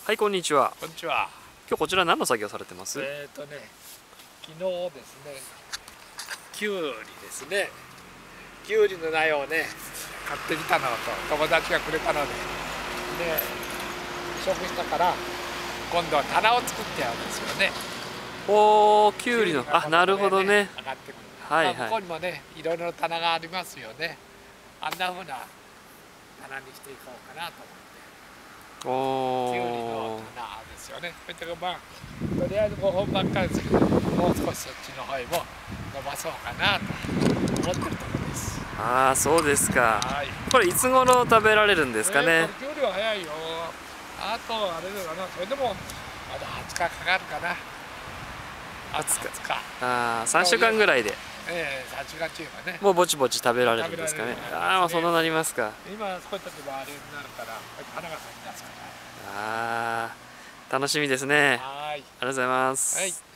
はい、こんにちは。 こんにちは。 今日こちら何の作業されてます？ 昨日ですね、きゅうりですね。きゅうりの苗をね、買ってきたのと友達がくれたので、移植したから今度は棚を作ってやるんですよね。 おー、きゅうりの、あ、なるほどね。 上がってくる。 はいはい。 向こうにもね、いろいろな棚がありますよね。あんな風な棚にしていこうかなと思って。きゅうりのおー。 棚ですよね。とりあえず5本ばっかりですけど、もう少しそっちの方へも伸ばそうかなと思ってるところです。 ああ、そうですか。 はい。 これいつ頃食べられるんですかね。 これきゅうりは早いよ。あとあれだな、それでもまだ20日かかるかな。あと20日。 ああ、3週間ぐらいで。 3週間中はね。 もうぼちぼち食べられるんですかね。ああ、そんななりますか。 今少し経てばあれになるから、花が咲き出すから。 ああ、楽しみですね。 はい。 ありがとうございます。 はい。